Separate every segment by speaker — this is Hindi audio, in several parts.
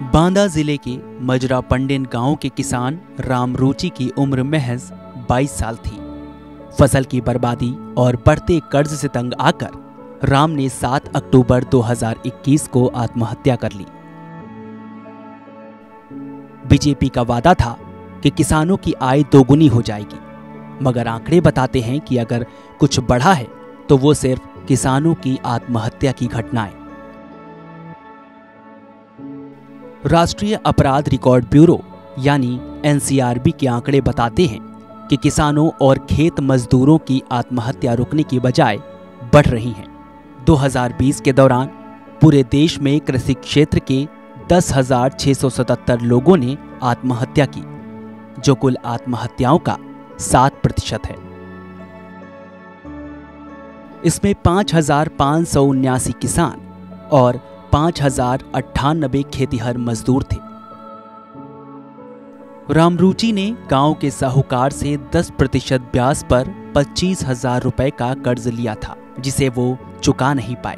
Speaker 1: बांदा जिले के मजरा पंडिन गांव के किसान रामरुचि की उम्र महज 22 साल थी। फसल की बर्बादी और बढ़ते कर्ज से तंग आकर राम ने 7 अक्टूबर 2021 को आत्महत्या कर ली। बीजेपी का वादा था कि किसानों की आय दोगुनी हो जाएगी, मगर आंकड़े बताते हैं कि अगर कुछ बढ़ा है तो वो सिर्फ किसानों की आत्महत्या की घटनाएं। राष्ट्रीय अपराध रिकॉर्ड ब्यूरो यानी एनसीआरबी के आंकड़े बताते हैं कि किसानों और खेत मजदूरों की आत्महत्या रुकने की बजाय बढ़ रही हैं। 2020 के दौरान पूरे देश में कृषि क्षेत्र के 10,677 लोगों ने आत्महत्या की, जो कुल आत्महत्याओं का 7% है। इसमें 5,579 किसान और 5,098 खेतीहर मजदूर थे। रामरुचि ने गांव के साहूकार से 10% ब्याज पर 25,000 रुपए का कर्ज लिया था, जिसे वो चुका नहीं पाए।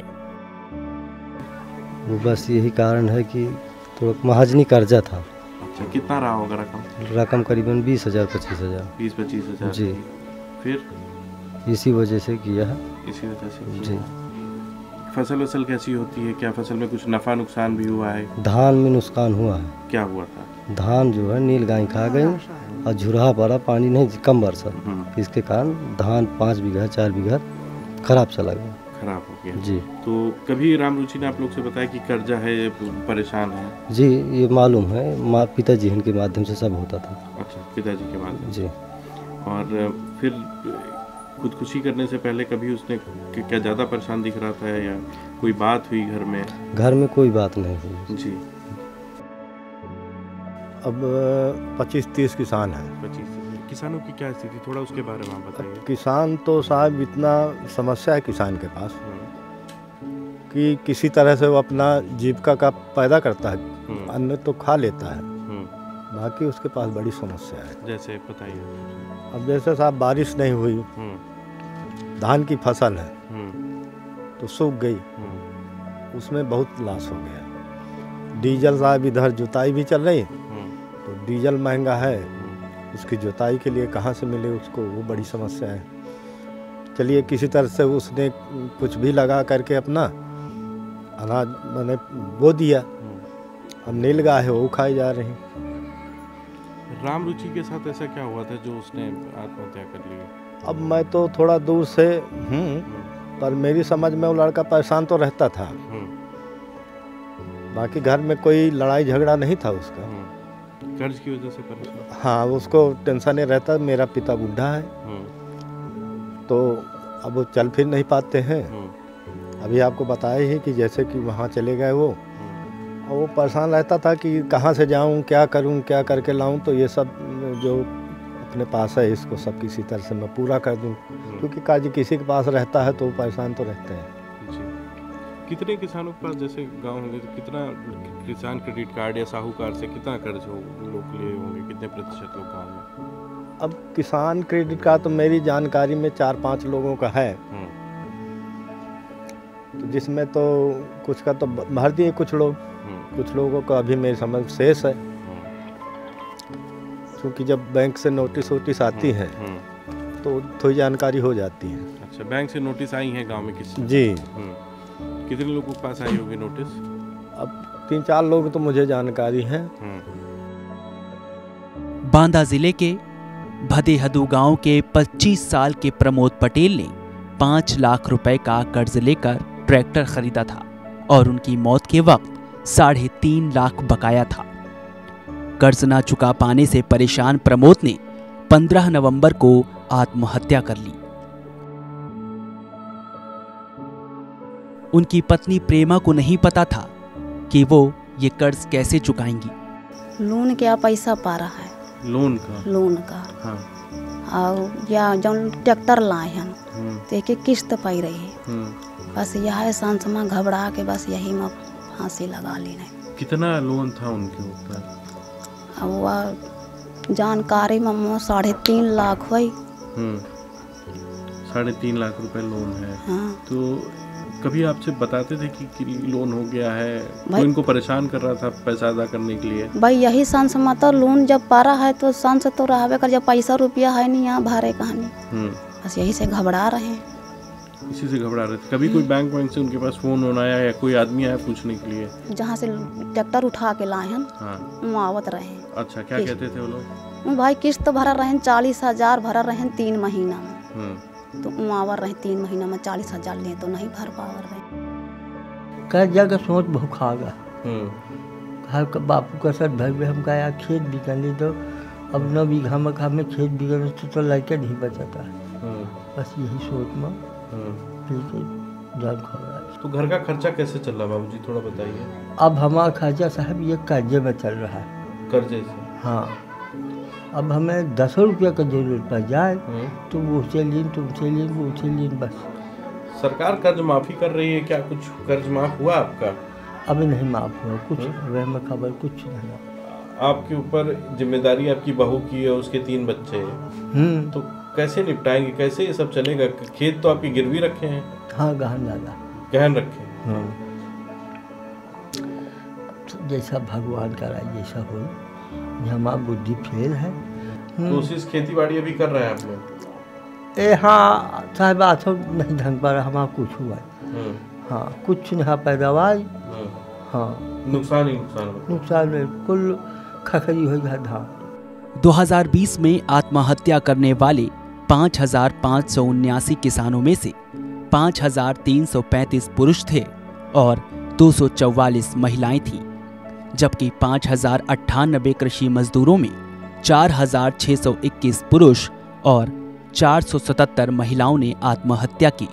Speaker 2: वो बस यही कारण है कि तो महाजनी कर्जा था।
Speaker 3: अच्छा, कितना रहा होगा रकम?
Speaker 2: रकम करीबन 20,000 25,000।
Speaker 3: 20-25,000
Speaker 2: जी।
Speaker 3: फिर
Speaker 2: इसी वजह से किया है।
Speaker 3: इसी वजह से
Speaker 2: जी।
Speaker 3: फसल कैसी होती है? क्या फसल में कुछ नफा नुकसान भी हुआ है?
Speaker 2: धान में नुकसान हुआ है।
Speaker 3: क्या हुआ था?
Speaker 2: धान जो है नील गाय खा गई और झुरहा पड़ा, पानी नहीं, कम वर्षा, इसके कारण धान 5 बीघा 4 बीघा खराब चला गया।
Speaker 3: खराब हो गया
Speaker 2: जी।
Speaker 3: तो कभी रामरुचि ने आप लोग से बताया कि कर्जा है, परेशान है?
Speaker 2: जी, ये मालूम है, पिताजी इनके माध्यम से सब होता था।
Speaker 3: अच्छा, पिताजी के माध्यम
Speaker 2: जी।
Speaker 3: और फिर खुदकुशी करने से पहले कभी उसने क्या ज़्यादा परेशान दिख रहा था या कोई बात हुई घर में?
Speaker 2: घर में कोई बात नहीं हुई।
Speaker 3: जी।
Speaker 4: अब 25-30 किसान हैं।
Speaker 3: 25 किसानों की क्या स्थिति, थोड़ा उसके बारे में आप बताइए।
Speaker 4: किसान तो साहब इतना समस्या है किसान के पास कि किसी तरह से वो अपना जीविका का पैदा करता है, अन्न तो खा लेता है, बाकी उसके पास बड़ी समस्या है।
Speaker 3: जैसे बताइए।
Speaker 4: अब जैसे साहब बारिश नहीं हुई, धान की फसल है तो सूख गई, उसमें बहुत लॉस हो गया। डीजल साहब इधर जुताई भी चल रही, तो डीजल महंगा है, उसकी जुताई के लिए कहाँ से मिले उसको, वो बड़ी समस्या है। चलिए किसी तरह से उसने कुछ भी लगा करके अपना अनाज मैंने बो दिया, अब नीलगाय है वो खाई जा रही।
Speaker 3: रामरुचि के साथ ऐसा क्या हुआ था जो उसने आत्महत्या कर ली?
Speaker 4: अब मैं तो थोड़ा दूर से पर मेरी समझ में वो लड़का परेशान तो रहता था, बाकी घर में कोई लड़ाई झगड़ा नहीं था उसका।
Speaker 3: कर्ज की वजह से परेशान?
Speaker 4: हाँ, उसको टेंशन नहीं रहता। मेरा पिता बूढ़ा है तो अब वो चल फिर नहीं पाते हैं। अभी आपको बताया ही कि जैसे कि वहाँ चले गए वो, और वो परेशान रहता था कि कहाँ से जाऊँ, क्या करूँ, क्या करके लाऊँ, तो ये सब जो अपने पास है इसको सब किसी तरह से मैं पूरा कर दूँ, क्योंकि काजी किसी के पास रहता है तो वो परेशान तो रहते हैं।
Speaker 3: कितने किसानों के पास जैसे गांव होंगे तो कितना किसान क्रेडिट कार्ड या साहूकार से कितना कर्ज हो लोग लिए होंगे, कितने प्रतिशत लोग गाँव में?
Speaker 4: अब किसान क्रेडिट कार्ड तो मेरी जानकारी में 4-5 लोगों का है, तो जिसमें तो कुछ का तो भर दिए कुछ लोग, कुछ लोगों का अभी मेरी समझ शेष है, क्योंकि जब बैंक से नोटिस आती है तो थोड़ी जानकारी हो जाती है।
Speaker 3: अच्छा, बैंक से नोटिस आई है गांव में किसी?
Speaker 4: जी।
Speaker 3: कितने लोगों के पास आई होगी नोटिस?
Speaker 4: अब 3-4 लोग तो मुझे जानकारी है।
Speaker 1: बांदा जिले के भदेहदू गांव के 25 साल के प्रमोद पटेल ने 5 लाख रुपए का कर्ज लेकर ट्रैक्टर खरीदा था और उनकी मौत के वक्त 3.5 लाख बकाया था। कर्ज ना चुका पाने से परेशान प्रमोद ने 15 नवंबर को आत्महत्या कर ली। उनकी पत्नी प्रेमा को नहीं पता था कि वो ये कर्ज कैसे चुकाएंगी।
Speaker 5: लोन क्या पैसा पा रहा है?
Speaker 3: लोन का? हाँ।
Speaker 5: और या जौन ट्रैक्टर लाए हैं तो एक किस्त पाई रही है, बस यह सांस में घबरा के बस यही में फांसी लगा ली नहीं।
Speaker 3: कितना लोन था उनके ऊपर?
Speaker 5: अब वह जानकारी में 3.5 लाख हुई।
Speaker 3: 3.5 लाख रुपए लोन है।
Speaker 5: हाँ।
Speaker 3: तो कभी आपसे बताते थे कि लोन हो गया है,
Speaker 5: भाई-
Speaker 3: तो इनको परेशान कर रहा था पैसा अदा करने के लिए?
Speaker 5: भाई यही सांस माता लोन जब पारा है तो सांस तो रहबे कर, जब पैसा रुपया है नहीं यहाँ भारे कहानी, बस यही से घबरा रहे हैं।
Speaker 3: इसी से घबरा रहे थे। कभी कोई बैंक से उनके पास फोन होना आया या कोई आदमी आया पूछने के लिए?
Speaker 5: जहाँ से ट्रैक्टर उठा के लाए हैं
Speaker 3: हाँ।
Speaker 5: वो आवत रहे हैं।
Speaker 3: अच्छा, क्या कहते थे वो लोग?
Speaker 5: वो भाई किस्त भरा रहे 40,000 भरा रहे 3 महीना में, तो वो आवर रहे 3 महीना में 40,000 लिए तो नहीं भर पावर रहे।
Speaker 6: कर्जा का सोच बहुत खागा। बापू का सर भर में हम कहा खेत बिकने दो, अब 9 बीघा में हमें खेत बिकने तो लड़के नहीं बचाता। बस यही सोच में जान खा रहा है।
Speaker 3: तो घर का खर्चा कैसे चल रहा बाबूजी, थोड़ा बताइए।
Speaker 6: अब हमारा खर्चा साहब ये कर्जे में चल रहा है।
Speaker 3: कर्जे से?
Speaker 6: हाँ, अब हमें 10 रुपया का जरूरत पड़ जाए तो वो से लीन, तुमसे लीन, वो से लीन, बस।
Speaker 3: सरकार कर्ज माफी कर रही है क्या? कुछ कर्ज माफ हुआ आपका?
Speaker 6: अभी नहीं माफ हुआ कुछ, वह में खबर कुछ नहीं।
Speaker 3: आपके ऊपर जिम्मेदारी आपकी बहू की है, उसके 3 बच्चे हैं, तो कैसे निपटाएंगे, कैसे ये सब चलेगा? खेत तो आपकी गिरवी रखे हैं?
Speaker 6: हाँ, गहन दादा
Speaker 3: गहन रखे।
Speaker 6: हाँ, तो जैसा भगवान कराए जैसा हो, हमारा बुद्धि फेल है।
Speaker 3: कोशिश खेती बाड़ी अभी कर रहे हैं आप लोग?
Speaker 6: हाँ साहब, आठों नहीं ढंग पर हमारा कुछ हुआ है। हाँ, कुछ नहीं पैदावार। हाँ,
Speaker 3: नुकसान ही
Speaker 6: नुकसान में कुल खखरी हो गया धान।
Speaker 1: 2020 में आत्महत्या करने वाले 5,579 किसानों में से 5,335 पुरुष थे और 244 महिलाएं थीं, जबकि 5,098 कृषि मजदूरों में 4,621 पुरुष और 477 महिलाओं ने आत्महत्या की।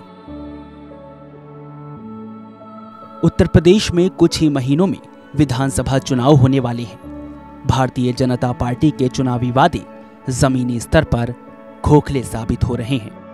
Speaker 1: उत्तर प्रदेश में कुछ ही महीनों में विधानसभा चुनाव होने वाले हैं। भारतीय जनता पार्टी के चुनावी वादे जमीनी स्तर पर खोखले साबित हो रहे हैं।